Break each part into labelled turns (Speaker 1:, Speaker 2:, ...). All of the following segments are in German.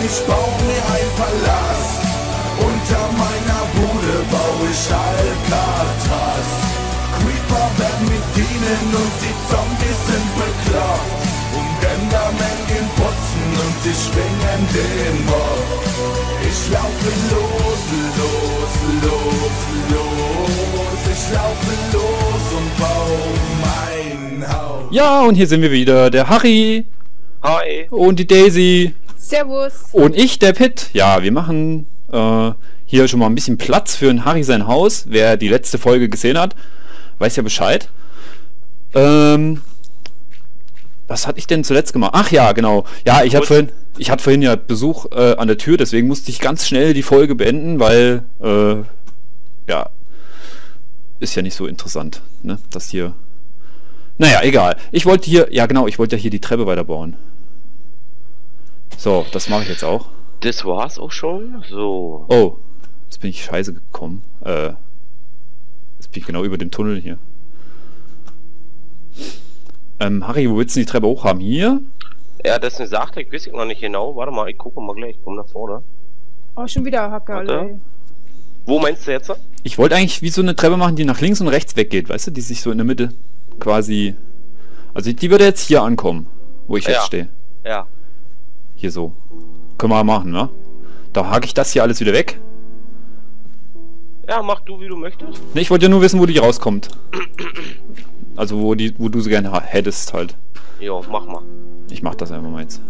Speaker 1: ich bau mir ein Palast. Unter meiner Bude bau ich Alcatraz. Creeper werden mit dienen und die Zombies sind bekloppt. Und Endermen gehen putzen und die schwingen den Mob. Ich laufe los, los, los, los. Ich laufe los und bau mein Haus.
Speaker 2: Ja, und hier sind wir wieder. Der Harry.
Speaker 3: Hi.
Speaker 2: Und die Daisy.
Speaker 4: Servus.
Speaker 2: Und ich, der Pitt. Ja, wir machen hier schon mal ein bisschen Platz für ein Harry sein Haus. Wer die letzte Folge gesehen hat, weiß ja Bescheid. Was hatte ich denn zuletzt gemacht? Ach ja, genau. Ja, ich hatte vorhin ja Besuch an der Tür, deswegen musste ich ganz schnell die Folge beenden, weil ja, ist ja nicht so interessant, ne? Das hier. Naja, egal. Ich wollte hier, ja genau, ich wollte ja hier die Treppe weiterbauen. So, das mache ich jetzt auch.
Speaker 3: Das war's auch schon? So.
Speaker 2: Oh, jetzt bin ich scheiße gekommen. Jetzt bin ich genau über dem Tunnel hier. Harry, wo willst du die Treppe hoch haben? Hier?
Speaker 3: Ja, das ist eine Sache, ich weiß noch nicht genau. Warte mal, ich gucke mal gleich, ich komme nach vorne.
Speaker 4: Oh, schon wieder Hackerl.
Speaker 3: Wo meinst du jetzt?
Speaker 2: Ich wollte eigentlich wie so eine Treppe machen, die nach links und rechts weggeht, weißt du? Die sich so in der Mitte quasi... Also die würde jetzt hier ankommen, wo ich jetzt stehe.
Speaker 3: Ja.
Speaker 2: Hier so. Können wir machen, ne? Da hake ich das hier alles wieder weg.
Speaker 3: Ja, mach du, wie du möchtest.
Speaker 2: Ne, ich wollte ja nur wissen, wo die rauskommt. Also wo du sie gerne hättest halt.
Speaker 3: Jo, mach mal.
Speaker 2: Ich mach das einfach mal jetzt.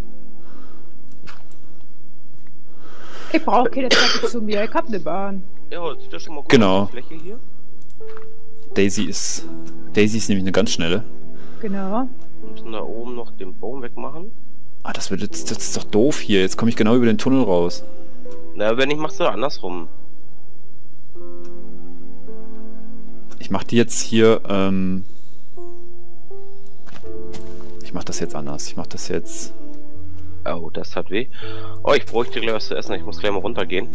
Speaker 4: Ich brauche keine Treppe zu mir, ich hab ne Bahn.
Speaker 3: Ja, das sieht ja schon mal gut
Speaker 2: Genau.
Speaker 3: aus, die Fläche hier.
Speaker 2: Daisy ist nämlich eine ganz schnelle.
Speaker 4: Genau.
Speaker 3: Wir müssen da oben noch den Baum wegmachen.
Speaker 2: Ah, das ist doch doof hier. Jetzt komme ich genau über den Tunnel raus.
Speaker 3: Na, wenn nicht, machst du andersrum.
Speaker 2: Ich mach die jetzt hier, ich mach das jetzt anders. Ich mach das jetzt...
Speaker 3: Oh, das hat weh. Oh, ich bräuchte gleich was zu essen. Ich muss gleich mal runtergehen.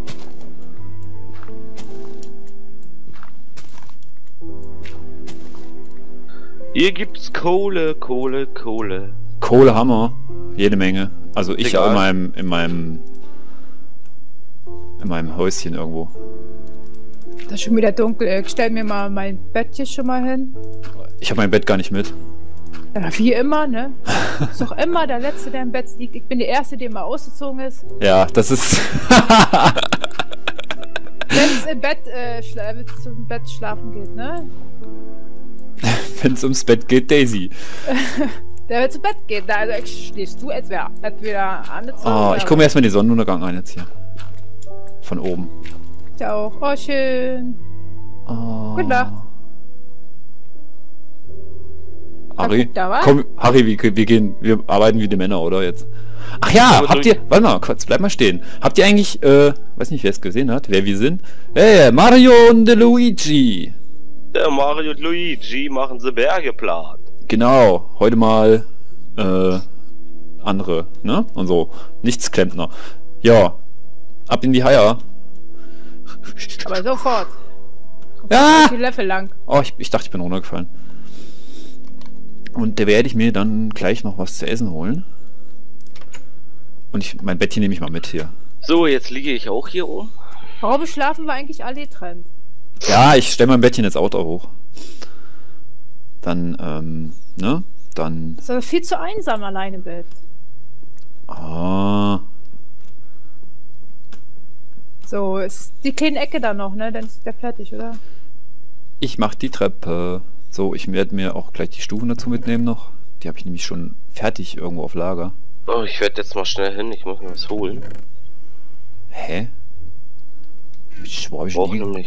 Speaker 3: Hier gibt's Kohle, Kohle, Kohle.
Speaker 2: Kohle haben wir. Jede Menge. Also ich
Speaker 3: Egal.
Speaker 2: auch in meinem Häuschen irgendwo.
Speaker 4: Das ist schon wieder dunkel. Ich stell mir mal mein Bettchen schon mal hin.
Speaker 2: Ich habe mein Bett gar nicht mit.
Speaker 4: Ja, wie immer, ne? Ist doch immer der Letzte, der im Bett liegt. Ich bin die Erste, die immer ausgezogen ist.
Speaker 2: Ja, das ist...
Speaker 4: Wenn's im Bett, wenn's zum Bett schlafen geht, ne?
Speaker 2: Wenn es ums Bett geht, Daisy.
Speaker 4: Der will zu Bett geht. Also stehst du entweder angezogen.
Speaker 2: Oh, ich komme erstmal in den Sonnenuntergang ein jetzt hier. Von oben.
Speaker 4: Ich auch. Oh, schön.
Speaker 2: Oh.
Speaker 4: Gute Nacht.
Speaker 2: Harry,
Speaker 4: Da was?
Speaker 2: komm, Harry, wir arbeiten wie die Männer, oder jetzt? Ach ja, habt ihr, warte mal, kurz, bleib mal stehen. Habt ihr eigentlich, weiß nicht, wer es gesehen hat, wer wir sind? Hey, Mario und Luigi.
Speaker 3: Der Mario und Luigi machen sie Berge platt.
Speaker 2: Genau, heute mal, andere, ne? Und so, nichts Klempner. Ja, ab in die Haier.
Speaker 4: Aber sofort.
Speaker 2: Ja!
Speaker 4: Viel Löffel lang.
Speaker 2: Oh, ich dachte, ich bin runtergefallen. Und da werde ich mir dann gleich noch was zu essen holen. Und mein Bettchen nehme ich mal mit hier.
Speaker 3: So, jetzt liege ich auch hier oben.
Speaker 4: Warum schlafen wir eigentlich alle getrennt?
Speaker 2: Ja, ich stelle mein Bettchen jetzt auch da hoch. Dann, ne? Dann...
Speaker 4: Ist aber viel zu einsam allein im Bett.
Speaker 2: Ah.
Speaker 4: So, ist die kleine Ecke da noch, ne? Dann ist der fertig, oder?
Speaker 2: Ich mach die Treppe. So, ich werde mir auch gleich die Stufen dazu mitnehmen noch. Die habe ich nämlich schon fertig irgendwo auf Lager.
Speaker 3: Oh, ich werde jetzt mal schnell hin, ich muss mir was holen.
Speaker 2: Hä? Wo hab ich
Speaker 3: Brauche
Speaker 2: die
Speaker 3: nämlich...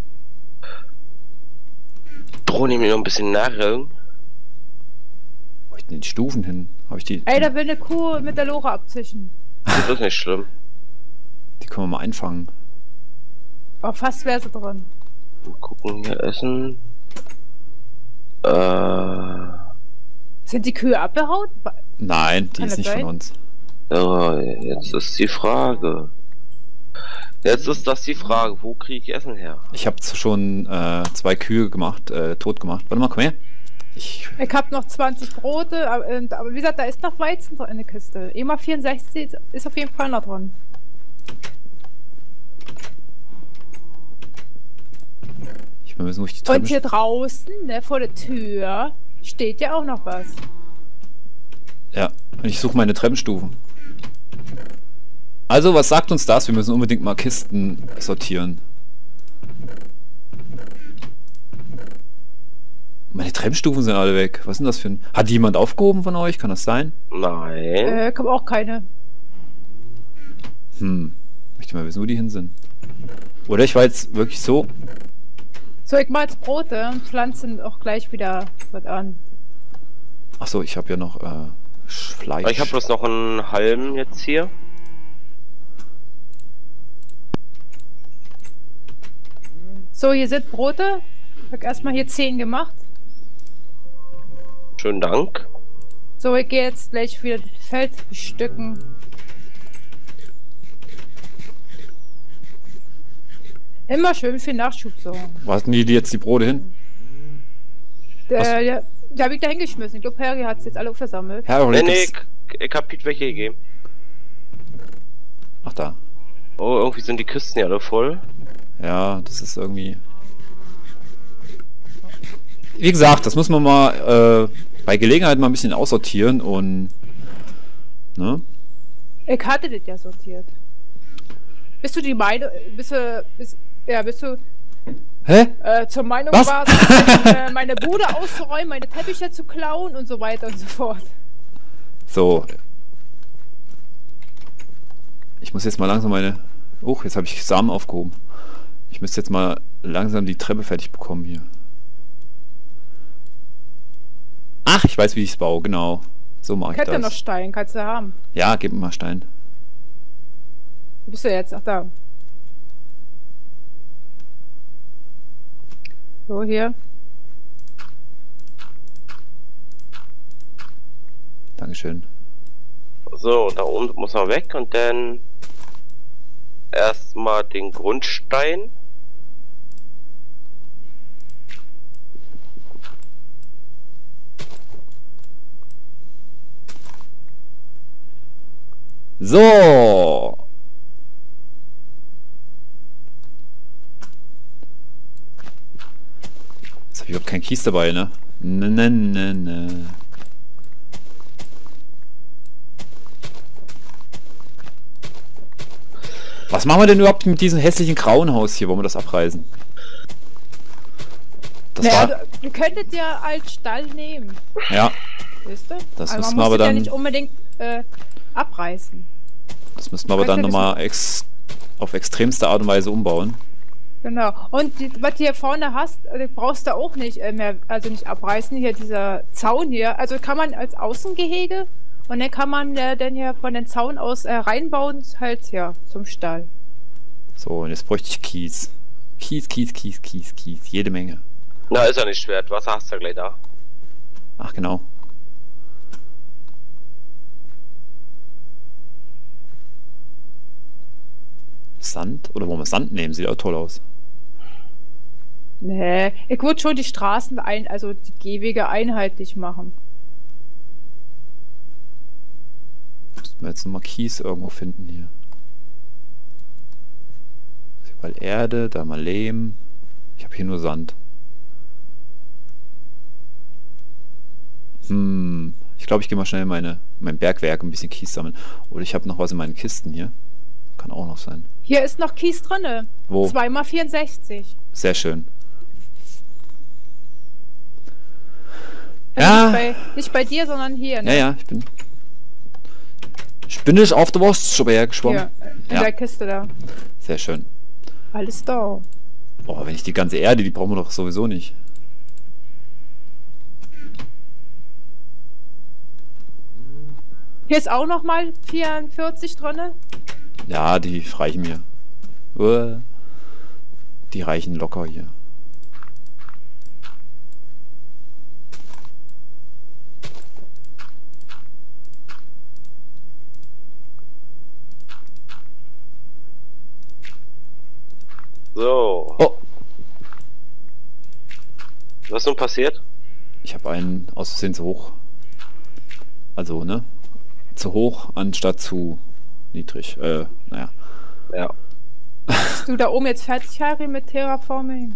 Speaker 3: Drohe mir noch ein bisschen Nahrung.
Speaker 2: Wo hab ich denn die Stufen hin? Habe ich die...
Speaker 4: Ey, da will eine Kuh mit der Lore abzischen.
Speaker 3: Das ist nicht schlimm.
Speaker 2: Die können wir mal einfangen.
Speaker 4: Oh, fast wäre sie drin.
Speaker 3: Mal gucken, hier essen.
Speaker 4: Sind die Kühe abgehauen?
Speaker 2: Nein, die
Speaker 4: Kann
Speaker 2: ist
Speaker 4: das
Speaker 2: nicht
Speaker 4: sein?
Speaker 2: von uns.
Speaker 3: Ja, jetzt ist die Frage. Jetzt ist das die Frage, wo kriege ich Essen her?
Speaker 2: Ich habe schon 2 Kühe gemacht, tot gemacht. Warte mal, komm her. Ich,
Speaker 4: Ich habe noch 20 Brote, aber wie gesagt, da ist noch Weizen drin in der Kiste. EMA 64 ist auf jeden Fall noch dran.
Speaker 2: ich will wissen, wo ich die
Speaker 4: Und
Speaker 2: Treppe...
Speaker 4: hier draußen, ne, vor der Tür, steht ja auch noch was.
Speaker 2: Ja, und ich suche meine Treppenstufen. Also, was sagt uns das? Wir müssen unbedingt mal Kisten sortieren. Meine Treppenstufen sind alle weg. Was ist denn das für ein... Hat die jemand aufgehoben von euch? Kann das sein?
Speaker 3: Nein.
Speaker 4: Kommt auch keine.
Speaker 2: Möchte mal wissen, wo die hin sind. Oder ich war jetzt wirklich so...
Speaker 4: So, ich mach jetzt Brote und pflanzen auch gleich wieder was an.
Speaker 2: Achso, ich habe ja noch Fleisch.
Speaker 3: Ich habe bloß noch einen Halm jetzt hier.
Speaker 4: So, hier sind Brote. Ich habe erstmal hier 10 gemacht.
Speaker 3: Schönen Dank.
Speaker 4: So, ich gehe jetzt gleich wieder das Feld bestücken. Immer schön viel Nachschub so.
Speaker 2: Wo hatten die jetzt die Brote hin?
Speaker 4: Ja, die habe ich da hingeschmissen. Ich glaube, Harry hat es jetzt alle versammelt.
Speaker 2: Harry,
Speaker 3: Nee, ich hab Pete welche gegeben.
Speaker 2: Ach da.
Speaker 3: Oh, irgendwie sind die Kisten ja alle voll.
Speaker 2: Ja, das ist irgendwie... Wie gesagt, das muss man mal bei Gelegenheit mal ein bisschen aussortieren und... Ne?
Speaker 4: Ich hatte das ja sortiert. Bist du die Meinung... Bist du
Speaker 2: Hä?
Speaker 4: zur Meinung
Speaker 2: Was?
Speaker 4: warst, meine Bude auszuräumen, meine Teppiche zu klauen und so weiter und so fort.
Speaker 2: So. Ich muss jetzt mal langsam meine... Oh, jetzt habe ich Samen aufgehoben. Ich müsste jetzt mal langsam die Treppe fertig bekommen hier. Ach, ich weiß, wie ich es baue, genau. So mache ich
Speaker 4: Ich hätte
Speaker 2: das.
Speaker 4: noch Stein, kannst du haben.
Speaker 2: Ja, gib mir mal Stein.
Speaker 4: Wo bist du jetzt? Ach, da. So, hier.
Speaker 2: Dankeschön.
Speaker 3: So, da unten muss man weg und dann erstmal den Grundstein.
Speaker 2: So. Jetzt habe ich überhaupt keinen Kies dabei, ne? Ne. Was machen wir denn überhaupt mit diesem hässlichen grauen Haus hier? Wollen wir das abreißen? Das
Speaker 4: Naja,
Speaker 2: war...
Speaker 4: du könntet ja als Stall nehmen.
Speaker 2: Ja,
Speaker 4: Weißt du?
Speaker 2: das
Speaker 4: Aber
Speaker 2: müssen
Speaker 4: man
Speaker 2: wir
Speaker 4: muss
Speaker 2: aber
Speaker 4: das ja
Speaker 2: dann...
Speaker 4: nicht unbedingt abreißen.
Speaker 2: Das müssen wir aber dann
Speaker 4: Könnte das-
Speaker 2: nochmal auf extremste Art und Weise umbauen.
Speaker 4: Genau. Und was du hier vorne hast, brauchst du auch nicht mehr, also nicht abreißen. Hier dieser Zaun hier, also kann man als Außengehege und dann kann man dann hier von den Zaun aus reinbauen, halt ja zum Stall.
Speaker 2: So, und jetzt bräuchte ich Kies. Kies. Jede Menge.
Speaker 3: Na, ist ja nicht schwer. Wasser hast du ja gleich da.
Speaker 2: Ach, genau. Sand? Oder wollen wir Sand nehmen? Sieht auch toll aus.
Speaker 4: Nee, ich würde schon die Straßen also die Gehwege einheitlich machen.
Speaker 2: Müssen wir jetzt nochmal Kies irgendwo finden hier. Hier mal Erde, da mal Lehm. Ich habe hier nur Sand. Ich glaube, ich gehe mal schnell in mein Bergwerk ein bisschen Kies sammeln. Oder ich habe noch was in meinen Kisten hier. Kann auch noch sein.
Speaker 4: Hier ist noch Kies drinne.
Speaker 2: Wo?
Speaker 4: 2x64.
Speaker 2: Sehr schön.
Speaker 4: Also
Speaker 2: Ja.
Speaker 4: nicht bei dir, sondern hier. Ne?
Speaker 2: Ja, ich bin nicht auf der Wurstberg geschwommen.
Speaker 4: Hier, in
Speaker 2: Ja.
Speaker 4: der Kiste da.
Speaker 2: Sehr schön.
Speaker 4: Alles da.
Speaker 2: Boah, wenn ich die ganze Erde, die brauchen wir doch sowieso nicht.
Speaker 4: Hier ist auch noch mal 44 drinne.
Speaker 2: Ja, die reichen mir. Die reichen locker hier.
Speaker 3: So.
Speaker 2: Oh,
Speaker 3: Was ist nun passiert?
Speaker 2: Ich habe einen aus Versehen zu hoch. Also, ne? Zu hoch anstatt zu niedrig. Naja.
Speaker 3: Ja.
Speaker 4: Bist du da oben jetzt fertig, Harry, mit Terraforming?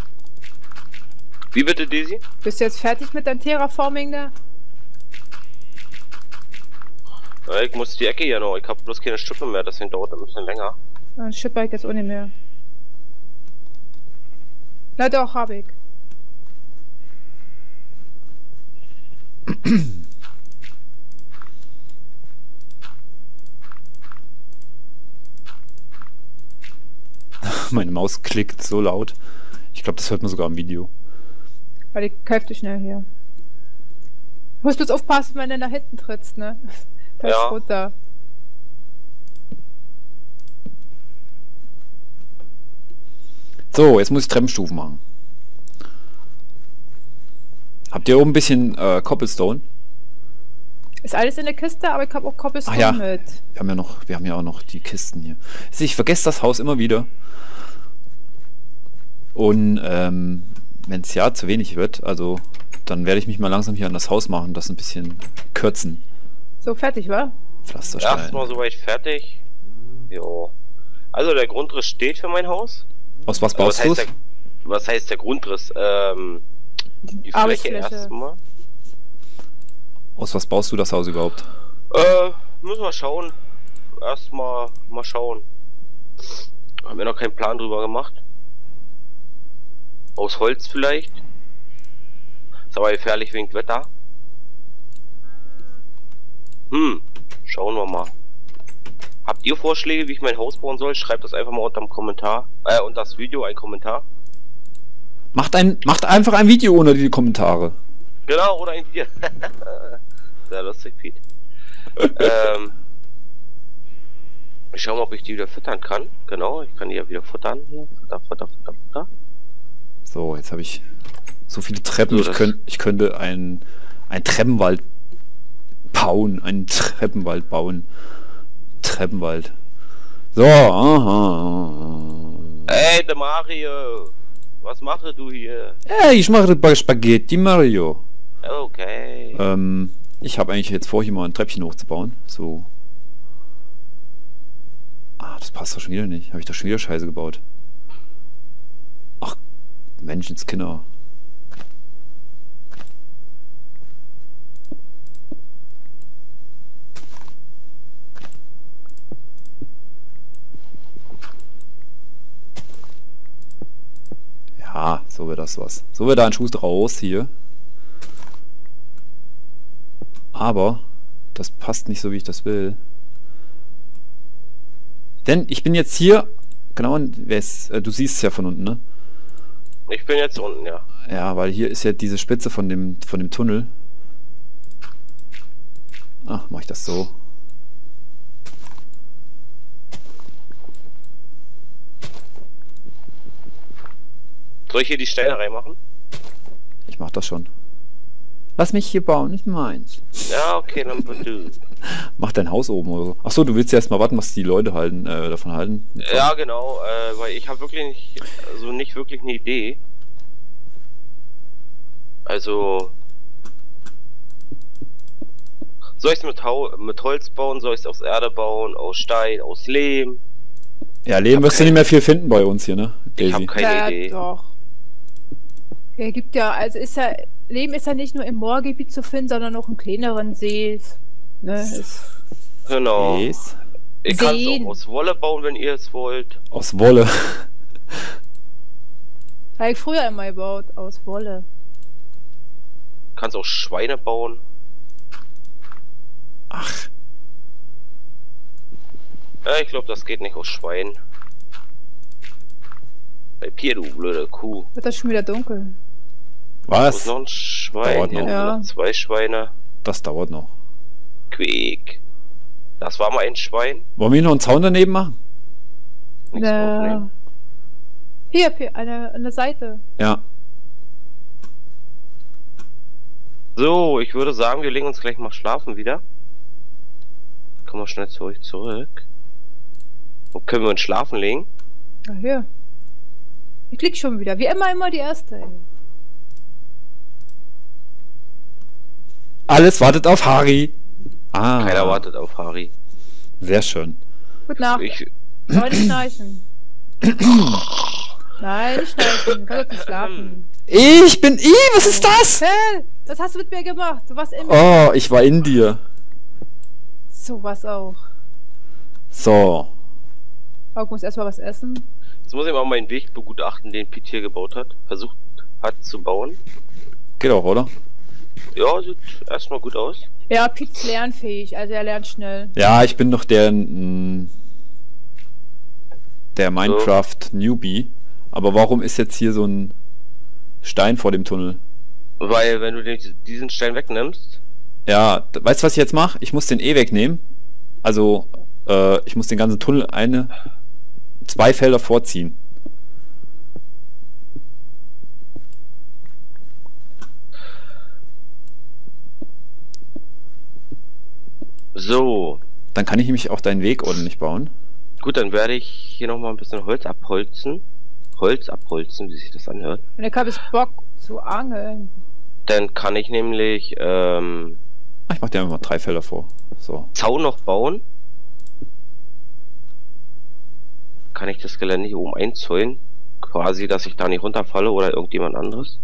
Speaker 3: Wie bitte, Daisy?
Speaker 4: Bist du jetzt fertig mit deinem Terraforming da?
Speaker 3: Ja, ich muss die Ecke hier noch. Ich habe bloß keine Stücke mehr, deswegen dauert das ein bisschen länger.
Speaker 4: Dann schipper ich jetzt auch nicht mehr. Na doch, hab ich.
Speaker 2: Meine Maus klickt so laut. Ich glaube, das hört man sogar im Video.
Speaker 4: Weil ich kämpfe schnell hier. Du musst bloß aufpassen, wenn du nach hinten trittst, ne? Da ist
Speaker 3: Ja.
Speaker 4: runter.
Speaker 2: So, jetzt muss ich Treppenstufen machen. Habt ihr oben ein bisschen Cobblestone?
Speaker 4: Ist alles in der Kiste, aber ich habe auch Cobblestone
Speaker 2: Ach ja.
Speaker 4: mit.
Speaker 2: Wir haben ja auch noch die Kisten hier. Ich vergesse das Haus immer wieder. Und wenn es ja zu wenig wird, also dann werde ich mich mal langsam hier an das Haus machen, das ein bisschen kürzen.
Speaker 4: So, fertig, wa?
Speaker 2: Pflasterstein.
Speaker 3: Erstmal soweit fertig. Jo. Also der Grundriss steht für mein Haus.
Speaker 2: Aus was baust du es?
Speaker 3: Was heißt der Grundriss? Die Fläche
Speaker 4: Arbeitsfläche.
Speaker 3: erstmal.
Speaker 2: Aus was baust du das Haus überhaupt?
Speaker 3: Müssen wir schauen. Erstmal mal schauen. Haben wir noch keinen Plan drüber gemacht. Aus Holz vielleicht. Ist aber gefährlich wegen Wetter. Schauen wir mal. Habt ihr Vorschläge, wie ich mein Haus bauen soll? Schreibt das einfach mal unter dem Kommentar. Unter das Video ein Kommentar.
Speaker 2: Macht einfach ein Video unter die Kommentare.
Speaker 3: Genau, oder ein Video. Sehr lustig, Pete. Ich schau mal, ob ich die wieder füttern kann. Genau, ich kann die ja wieder futtern. Hier. Futter.
Speaker 2: So, jetzt habe ich so viele Treppen.
Speaker 3: So,
Speaker 2: Ich könnte ein Treppenwald bauen. Einen Treppenwald bauen. Treppenwald. So, aha.
Speaker 3: Ey, der Mario! Was machst du hier?
Speaker 2: Hey, ich mache Spaghetti, Mario.
Speaker 3: Okay.
Speaker 2: Ich habe eigentlich jetzt vor, hier mal ein Treppchen hochzubauen. So. Ah, das passt doch schon wieder nicht. Habe ich doch schon wieder Scheiße gebaut. Ach, Menschenskinder. Ja, so wird das was. So wird da ein Schuss draus hier. Aber das passt nicht so, wie ich das will. Denn ich bin jetzt hier, genau, du siehst es ja von unten, ne?
Speaker 3: Ich bin jetzt unten, ja.
Speaker 2: Ja, weil hier ist ja diese Spitze von dem Tunnel. Ach, mache ich das so.
Speaker 3: Soll ich hier die Steine reinmachen?
Speaker 2: Ich mach das schon. Lass mich hier bauen, nicht meins.
Speaker 3: Ja, okay, dann bitte.
Speaker 2: Mach dein Haus oben oder so. Achso, du willst ja erstmal warten, was die Leute halten, davon halten.
Speaker 3: Ja, genau, weil ich habe wirklich nicht wirklich eine Idee. Also... Soll ich es mit Holz bauen? Soll ich es aus Erde bauen? Aus Stein? Aus Lehm?
Speaker 2: Ja, Leben wirst du nicht mehr viel finden bei uns hier, ne?
Speaker 3: Ich habe keine Idee.
Speaker 4: Doch. Ja, gibt ja, also Leben ist ja nicht nur im Moorgebiet zu finden, sondern auch in kleineren Sees. Ne,
Speaker 3: Genau.
Speaker 2: Yes.
Speaker 3: Ich kann es
Speaker 4: Seen.
Speaker 3: auch aus Wolle bauen, wenn ihr es wollt.
Speaker 2: Aus Wolle.
Speaker 4: habe ich früher immer gebaut, aus Wolle.
Speaker 3: Kannst auch Schweine bauen.
Speaker 2: Ach,
Speaker 3: Ja, ich glaube, das geht nicht aus Schwein. Bei Pier, du blöde Kuh.
Speaker 4: Wird das schon wieder dunkel?
Speaker 3: Wo ist
Speaker 2: was?
Speaker 3: noch ein Schwein?
Speaker 2: Dauert
Speaker 3: Hier
Speaker 2: noch.
Speaker 3: sind
Speaker 4: Ja.
Speaker 3: noch 2 Schweine.
Speaker 2: Das dauert noch.
Speaker 3: Quick. Das war mal ein Schwein.
Speaker 2: Wollen wir hier noch einen Zaun daneben machen?
Speaker 3: Nichts aufnehmen.
Speaker 4: Hier, an der Seite.
Speaker 2: Ja.
Speaker 3: So, ich würde sagen, wir legen uns gleich mal schlafen wieder. Kommen wir schnell zu euch zurück. Wo können wir uns schlafen legen?
Speaker 4: Ja, hier. Ich klick schon wieder. Wie immer die erste, ey.
Speaker 2: Alles wartet auf Harry. Ah.
Speaker 3: Keiner wartet auf Harry.
Speaker 2: Sehr schön.
Speaker 4: Gute Nacht.
Speaker 3: Ich,
Speaker 4: Soll nicht schnarchen. Nein, nicht schnarchen. Kann doch nicht schlafen.
Speaker 2: Was ist das?
Speaker 4: Hey, was hast du mit mir gemacht? Du warst in mir.
Speaker 2: Oh, ich war in dir.
Speaker 4: So was auch.
Speaker 2: So.
Speaker 4: Aber ich muss erstmal was essen.
Speaker 3: jetzt muss ich mal meinen Weg begutachten, den Pete hier gebaut hat. Versucht hat zu bauen.
Speaker 2: Geht auch, oder?
Speaker 3: Ja, sieht erstmal gut aus.
Speaker 4: Ja, Pete ist lernfähig, also er lernt schnell.
Speaker 2: Ja, ich bin doch der Minecraft-Newbie. Aber warum ist jetzt hier so ein Stein vor dem Tunnel?
Speaker 3: Weil, wenn du diesen Stein wegnimmst,
Speaker 2: Ja, weißt du, was ich jetzt mache? Ich muss den wegnehmen. Also, ich muss den ganzen Tunnel 2 Felder vorziehen.
Speaker 3: so.
Speaker 2: Dann kann ich nämlich auch deinen Weg ordentlich bauen.
Speaker 3: Gut, dann werde ich hier nochmal ein bisschen Holz abholzen. Wie sich das anhört.
Speaker 4: Und ich habe jetzt Bock zu angeln.
Speaker 3: Dann kann ich nämlich
Speaker 2: Ich mach dir einfach mal 3 Felder vor. So.
Speaker 3: Zaun noch bauen. Kann ich das Gelände hier oben einzäunen. Quasi, dass ich da nicht runterfalle oder irgendjemand anderes.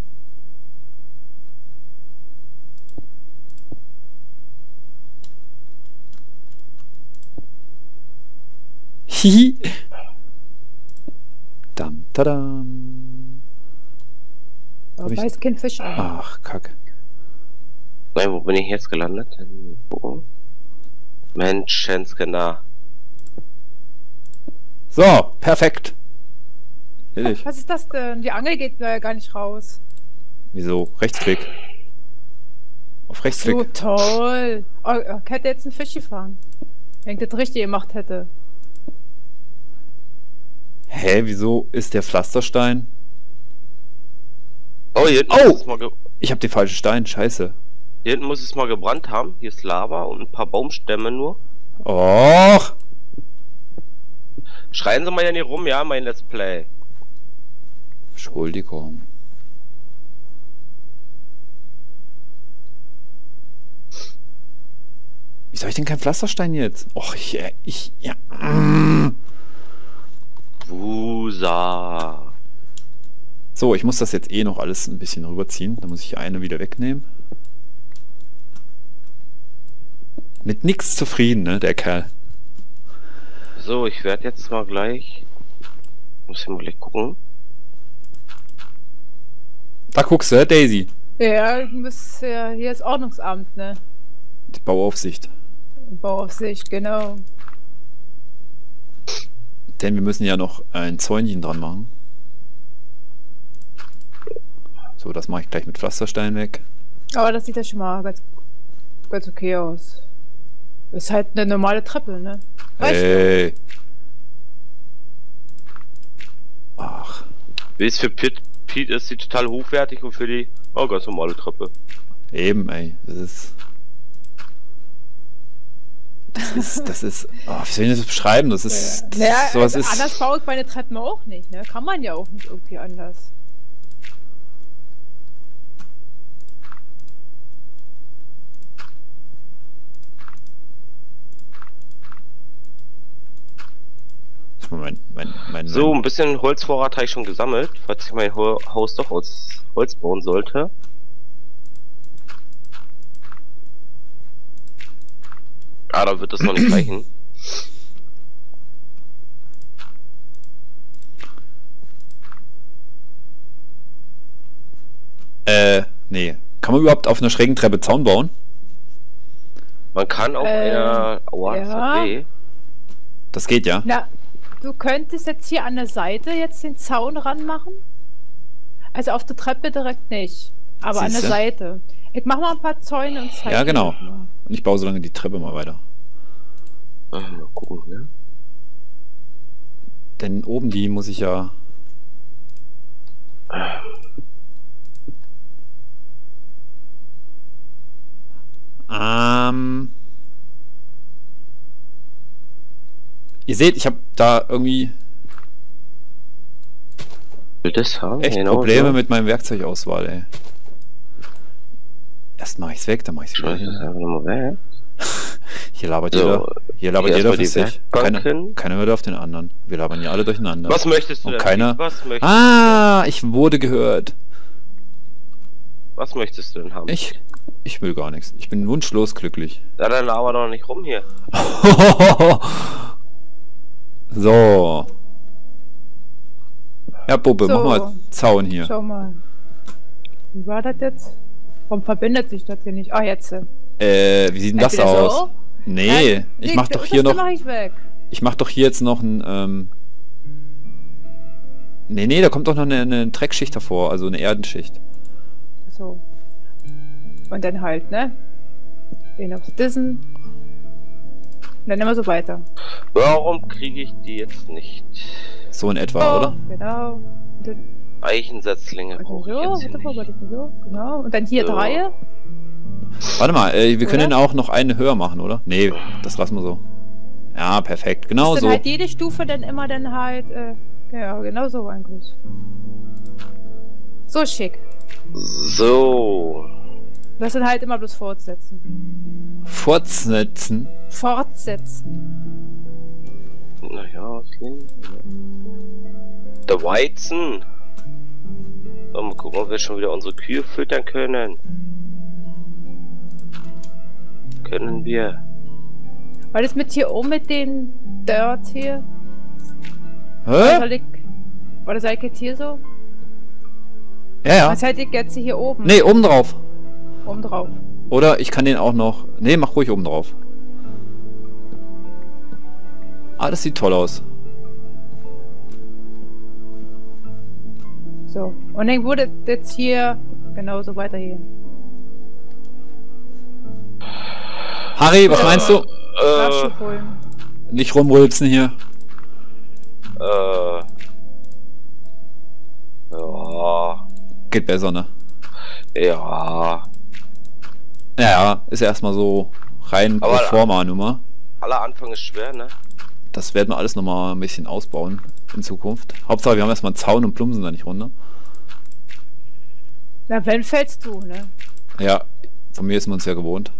Speaker 2: Hihi. Dam, tadam.
Speaker 4: Aber
Speaker 2: Hab ich-
Speaker 4: weiß kein Fisch an.
Speaker 2: Ach, Kack.
Speaker 3: Nein, wo bin ich jetzt gelandet? Wo? Menschenskinder.
Speaker 2: So, perfekt. Ehrlich.
Speaker 4: Was ist das denn? Die Angel geht da ja gar nicht raus.
Speaker 2: Wieso? Rechtsklick. Auf Rechtsklick.
Speaker 4: So toll. Oh, ich hätte jetzt einen Fisch gefangen. Wenn ich das richtig gemacht hätte.
Speaker 2: Hä, wieso ist der Pflasterstein?
Speaker 3: Oh, hier hinten,
Speaker 2: Oh!
Speaker 3: Muss es mal
Speaker 2: Ich habe den falschen Stein, scheiße.
Speaker 3: hier hinten muss es mal gebrannt haben. Hier ist Lava und ein paar Baumstämme nur.
Speaker 2: Och!
Speaker 3: Schreien Sie mal ja nicht rum, ja, mein Let's Play.
Speaker 2: Entschuldigung. Wie soll ich denn keinen Pflasterstein jetzt? Och, ja.
Speaker 3: Wusa.
Speaker 2: So, ich muss das jetzt noch alles ein bisschen rüberziehen. Da muss ich eine wieder wegnehmen. Mit nix zufrieden, ne, der Kerl.
Speaker 3: So, ich werde jetzt mal gleich. Muss ich mal gleich gucken.
Speaker 2: Da guckst du, Daisy.
Speaker 4: Ja, hier ist Ordnungsamt, ne?
Speaker 2: Die Bauaufsicht.
Speaker 4: Bauaufsicht, genau.
Speaker 2: Denn wir müssen ja noch ein Zäunchen dran machen. So, das mache ich gleich mit Pflasterstein weg.
Speaker 4: Aber das sieht ja schon mal ganz okay aus. Das ist halt eine normale Treppe, ne? Weißt du?
Speaker 2: Hey. Ach,
Speaker 3: Wie es für Pete ist, sie total hochwertig und für die ganz normale Treppe.
Speaker 2: eben, ey. Das ist, wie soll ich das beschreiben? Das ist,
Speaker 4: Naja,
Speaker 2: sowas
Speaker 4: anders
Speaker 2: ist,
Speaker 4: baue ich meine Treppen auch nicht, ne? Kann man ja auch nicht irgendwie anders.
Speaker 3: So, ein bisschen Holzvorrat habe ich schon gesammelt, falls ich mein Haus doch aus Holz bauen sollte. Ah, da wird das noch nicht reichen.
Speaker 2: nee. Kann man überhaupt auf einer schrägen Treppe Zaun bauen?
Speaker 3: Man kann auf einer... Aua, das
Speaker 4: ja.
Speaker 3: hat weh.
Speaker 2: Das geht ja.
Speaker 4: Na, du könntest jetzt hier an der Seite jetzt den Zaun ranmachen. Also auf der Treppe direkt nicht. Aber an der
Speaker 2: Siehste?
Speaker 4: Seite. Ich mach mal ein paar Zäune und zeige
Speaker 2: Ja, genau.
Speaker 4: dir mal.
Speaker 2: Und ich baue so lange die Treppe mal weiter.
Speaker 3: Mal gucken, ne?
Speaker 2: Denn oben die muss ich ja... Ihr seht, ich habe da irgendwie
Speaker 3: Will das haben?
Speaker 2: echt
Speaker 3: Genau
Speaker 2: Probleme
Speaker 3: so.
Speaker 2: mit meinem Werkzeugauswahl, ey. Erst mache ich's weg, dann mache ich's wieder hin.
Speaker 3: Weg.
Speaker 2: Hier labert
Speaker 3: So,
Speaker 2: jeder. Hier labert
Speaker 3: hier
Speaker 2: jeder für
Speaker 3: erstmal die
Speaker 2: sich.
Speaker 3: Werkbank hin.
Speaker 2: Keiner hört auf den anderen. Wir labern ja alle durcheinander.
Speaker 3: Was möchtest du
Speaker 2: Und
Speaker 3: denn?
Speaker 2: keiner.
Speaker 3: Was möchtest
Speaker 2: Ah, ich wurde gehört.
Speaker 3: Was möchtest du denn haben?
Speaker 2: Ich will gar nichts. Ich bin wunschlos glücklich.
Speaker 3: Ja, dann laber doch nicht rum hier.
Speaker 2: So. Ja, Bubbe,
Speaker 4: So.
Speaker 2: mach mal Zaun hier.
Speaker 4: Schau mal. Wie war das jetzt? Warum verbindet sich das hier nicht? Ah, jetzt.
Speaker 2: Wie sieht denn das
Speaker 4: Entweder
Speaker 2: aus?
Speaker 4: so?
Speaker 2: Nee, ich mach doch hier noch.
Speaker 4: Mach ich weg.
Speaker 2: Ich mach doch hier jetzt noch ein. Nee, da kommt doch noch eine Dreckschicht davor, also eine Erdenschicht.
Speaker 4: So. Und dann halt, ne? Den auf Dissen. Und dann immer so weiter.
Speaker 3: Warum kriege ich die jetzt nicht?
Speaker 2: So in etwa, oder?
Speaker 4: Genau. Und dann,
Speaker 3: Eichensetzlinge
Speaker 4: und dann
Speaker 3: brauche
Speaker 4: so,
Speaker 3: ich jetzt hier
Speaker 4: warte
Speaker 3: nicht.
Speaker 4: mal, so, genau. Und dann hier
Speaker 3: So.
Speaker 4: 3.
Speaker 2: Warte mal, wir können
Speaker 4: Oder?
Speaker 2: auch noch eine höher machen, oder? Nee, das lassen wir so. Ja, perfekt, genau
Speaker 4: Ist dann
Speaker 2: so.
Speaker 4: halt jede Stufe dann immer dann halt, ja, genau so eigentlich. So schick.
Speaker 3: So.
Speaker 4: Das sind halt immer bloß fortsetzen.
Speaker 2: Fortsetzen.
Speaker 4: Fortsetzen.
Speaker 3: Naja, okay. Der Weizen. So, mal gucken, ob wir schon wieder unsere Kühe füttern können. Können wir.
Speaker 4: Weil das mit hier oben mit den Dirt hier.
Speaker 2: Hä?
Speaker 4: War das halt jetzt hier so?
Speaker 2: Ja.
Speaker 4: Was hätte ich jetzt hier oben?
Speaker 2: Nee, oben drauf.
Speaker 4: Oben drauf.
Speaker 2: Oder ich kann den auch noch... Nee, mach ruhig oben drauf. Ah, das sieht toll aus.
Speaker 4: So. Und dann wurde jetzt hier genauso weitergehen.
Speaker 2: Harry, was meinst du?
Speaker 4: Nachschub holen.
Speaker 2: Nicht rumrülpsen hier.
Speaker 3: Ja.
Speaker 2: Geht besser, ne?
Speaker 3: Ja.
Speaker 2: Ja, ist ja erstmal so rein
Speaker 3: Aber-
Speaker 2: Proforma-Nummer.
Speaker 3: Aller Anfang ist schwer, ne?
Speaker 2: Das werden wir alles nochmal ein bisschen ausbauen in Zukunft. Hauptsache, wir haben erstmal einen Zaun und plumpsen da nicht runter.
Speaker 4: Na, wenn fällst du, ne?
Speaker 2: Ja, von mir ist man es ja gewohnt.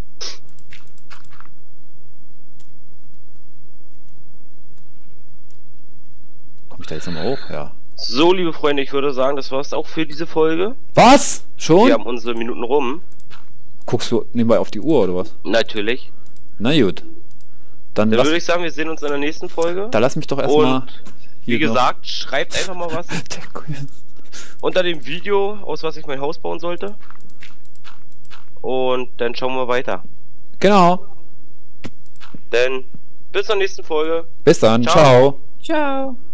Speaker 2: Komm ich da jetzt nochmal hoch? Ja.
Speaker 3: So, liebe Freunde, ich würde sagen, das war's auch für diese Folge.
Speaker 2: Was? Schon?
Speaker 3: Wir haben unsere Minuten rum.
Speaker 2: Guckst du nebenbei auf die Uhr oder was?
Speaker 3: Natürlich.
Speaker 2: Na gut. Dann
Speaker 3: Dann
Speaker 2: lass,
Speaker 3: würde ich sagen, wir sehen uns in der nächsten Folge.
Speaker 2: da lass mich doch erstmal...
Speaker 3: Und wie gesagt, schreibt einfach mal was unter dem Video, aus was ich mein Haus bauen sollte. Und dann schauen wir weiter.
Speaker 2: Genau.
Speaker 3: Denn bis zur nächsten Folge.
Speaker 2: Bis dann.
Speaker 3: Ciao.
Speaker 2: Ciao.
Speaker 4: Ciao.